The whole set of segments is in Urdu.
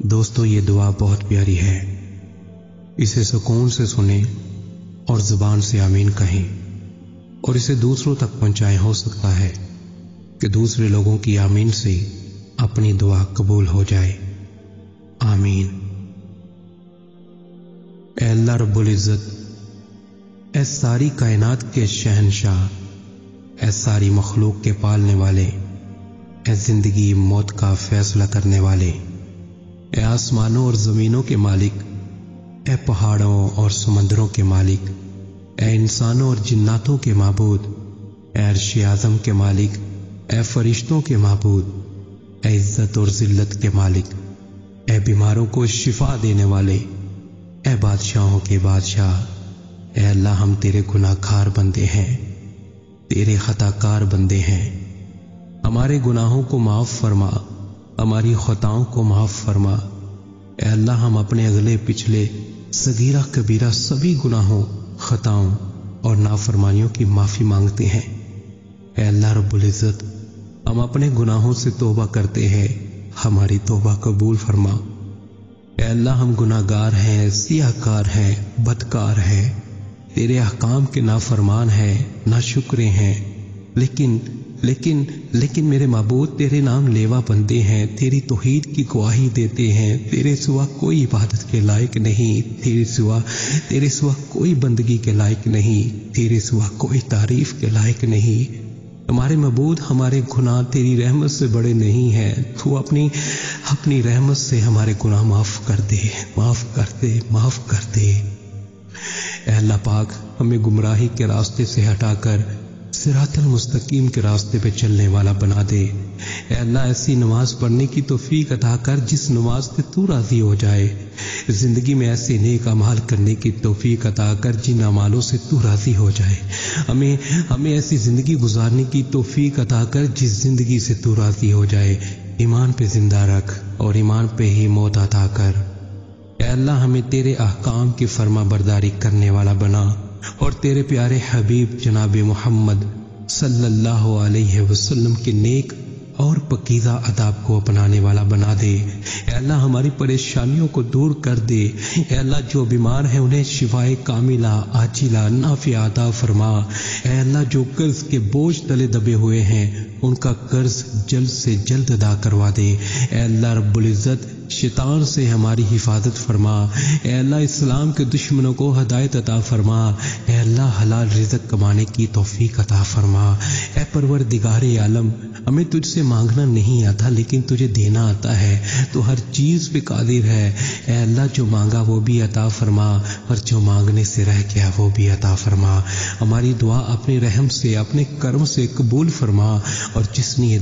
دوستو یہ دعا بہت پیاری ہے، اسے سکون سے سنیں اور زبان سے آمین کہیں اور اسے دوسروں تک پہنچائیں۔ ہو سکتا ہے کہ دوسرے لوگوں کی آمین سے اپنی دعا قبول ہو جائے۔ آمین۔ اے اللہ رب العزت، اے ساری کائنات کے شہنشاہ، اے ساری مخلوق کے پالنے والے، اے زندگی موت کا فیصلہ کرنے والے، اے آسمانوں اور زمینوں کے مالک، اے پہاڑوں اور سمندروں کے مالک، اے انسانوں اور جناتوں کے معبود، اے عرش اعظم کے مالک، اے فرشتوں کے معبود، اے عزت اور ذلت کے مالک، اے بیماروں کو شفا دینے والے، اے بادشاہوں کے بادشاہ، اے اللہ ہم تیرے گناہ گار بندے ہیں، تیرے خطا کار بندے ہیں۔ ہمارے گناہوں کو معاف فرما، ہماری خطاؤں کو معاف فرما۔ اے اللہ ہم اپنے اگلے پچھلے صغیرہ کبیرہ سبھی گناہوں، خطاؤں اور نافرمانیوں کی معافی مانگتے ہیں۔ اے اللہ رب العزت، ہم اپنے گناہوں سے توبہ کرتے ہیں، ہماری توبہ قبول فرما۔ اے اللہ ہم گناہ گار ہیں، سیاہ کار ہیں، بدکار ہیں، تیرے احکام کے نافرمان ہیں، ناشکرے ہیں، لیکن میرے معبود تیرے نام لیوا بندے ہیں، تیری توحید کی گواہی دیتے ہیں۔ تیرے سوا کوئی عبادت کے لائق نہیں، تیرے سوا کوئی بندگی کے لائق نہیں، تیرے سوا کوئی تعریف کے لائق نہیں۔ ہمارے معبود ہمارے گناہ تیری رحمت سے بڑے نہیں ہیں، تو اپنی رحمت سے ہمارے گناہ معاف کر دے، معاف کر دے، معاف کر دے۔ اے اللہ پاک ہمیں گمراہی کے راستے سے ہٹا کر صراط المستقیم کے راستے پہ چلنے والا بنا دے۔ اے اللہ ایسی نماز پڑھنے کی توفیق عطا کر جس نماز سے تو راضی ہو جائے، زندگی میں ایسے نیک اعمال کرنے کی توفیق عطا کر جن اعمالوں سے تو راضی ہو جائے۔ ہمیں ایسی زندگی گزارنے کی توفیق عطا کر جس زندگی سے تو راضی ہو جائے۔ ایمان پہ زندہ رکھ اور ایمان پہ ہی موت عطا کر۔ اے اللہ ہمیں تیرے احکام کی فرما برداری کرنے والا بنا اور تیرے پیارے حبیب جناب محمد صلی اللہ علیہ وسلم کے نیک اور پاکیزہ آداب کو اپنانے والا بنا دے۔ اے اللہ ہماری پریشانیوں کو دور کر دے۔ اے اللہ جو بیمار ہیں انہیں شفائے کاملہ عاجلہ نافعہ عطا فرما۔ اے اللہ جو قرض کے بوجھ تلے دبے ہوئے ہیں ان کا قرض جلد سے جلد ادا کروا دے۔ اے اللہ رب العزت شیطان سے ہماری حفاظت فرما۔ اے اللہ اسلام کے دشمنوں کو ہدایت عطا فرما۔ اے اللہ حلال رزق کمانے کی توفیق عطا فرما۔ اے پروردگار عالم ہمیں تجھ سے مانگنا نہیں آتا لیکن تجھے دینا آتا ہے، تو ہر چیز پہ قادر ہے۔ اے اللہ جو مانگا وہ بھی عطا فرما اور جو مانگنے سے رہ گیا وہ بھی عطا فرما۔ ہماری دعا اپنے رحم سے اپنے کرم سے قبول فرما، اور جس نے یہ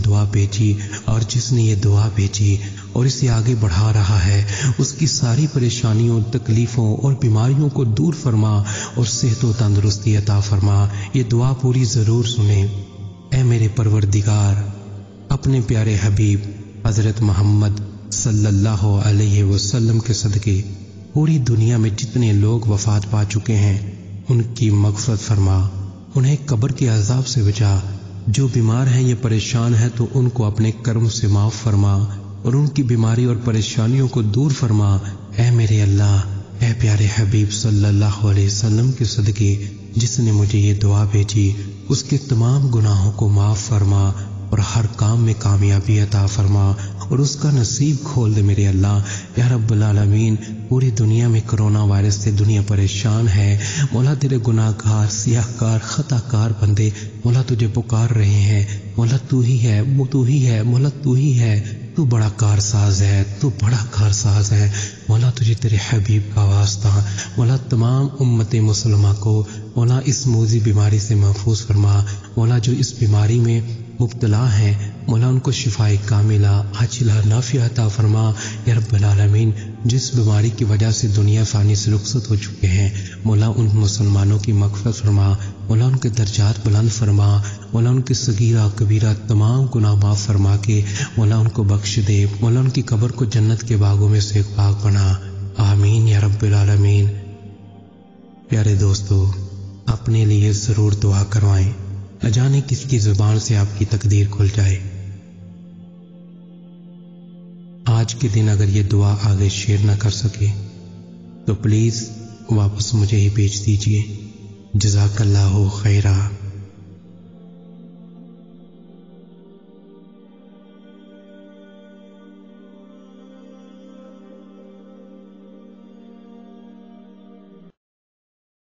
دعا بھیجی اور اسے آگے بڑھا رہا ہے اس کی ساری پریشانیوں، تکلیفوں اور بیماریوں کو دور فرما اور صحت و تندرستی عطا فرما۔ یہ دعا پوری ضرور سنیں۔ اے میرے پروردگار، اپنے پیارے حبیب حضرت محمد صلی اللہ علیہ وسلم کے صدقے پوری دنیا میں جتنے لوگ وفات پا چکے ہیں ان کی مغفرت فرما، انہیں قبر کے عذاب سے بچا۔ جو بیمار ہیں یا پریشان ہیں تو ان کو اپنے کرم سے معاف فرما اور ان کی بیماری اور پریشانیوں کو دور فرما۔ اے میرے اللہ، اے پیارے حبیب صلی اللہ علیہ وسلم کے صدقے جس نے مجھے یہ دعا بھیجی اس کے تمام گناہوں کو معاف فرما اور ہر کام میں کامیابی عطا فرما اور اس کا نصیب کھول دے میرے اللہ۔ یا رب العالمین، پوری دنیا میں کرونا وائرس سے دنیا پریشان ہے، مولا تیرے گناہ گار، سیاہ کار، خطا کار بندے مولا تجھے پکار رہے ہیں۔ مولا تو ہی ہے، مولا تو ہی ہے، تو بڑا کارساز ہے، تو بڑا کارساز ہے۔ مولا تجھے تیرے حبیب کا واسطہ، مولا تمام امت مسلمہ کو مولا اس موذی بیماری سے محفوظ فرما۔ مولا جو اس بیماری میں مبتلا ہیں مولا ان کو شفائے کاملہ عاجلہ نافعہ عطا فرما۔ یا رب العالمین، جس بیماری کی وجہ سے دنیا فانی سے رخصت ہو چکے ہیں مولا ان مسلمانوں کی مغفرت فرما، مولا ان کے درجات بلند فرما، مولا ان کے صغیرہ کبیرہ تمام گناہ معاف فرما کے مولا ان کو بخش دے، مولا ان کی قبر کو جنت کے باغوں میں سے ایک باغ بنا۔ آمین یا رب العالمین۔ پیارے دوستو، اپنے لیے ضرور دعا کروائیں، نہ جانے کس کی زبان سے آپ کی تقدیر کھل جائے۔ آج کے دن اگر یہ دعا آگے شیئر نہ کر سکے تو پلیز واپس مجھے ہی بھیج دیجیے۔ جزاک اللہ خیرہ۔